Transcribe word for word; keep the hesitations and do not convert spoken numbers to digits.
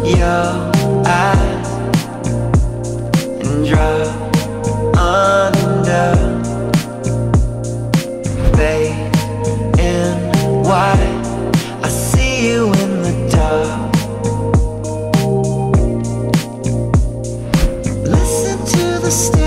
your eyes and drop under. Fade in white, I see you in the dark. Listen to the stars.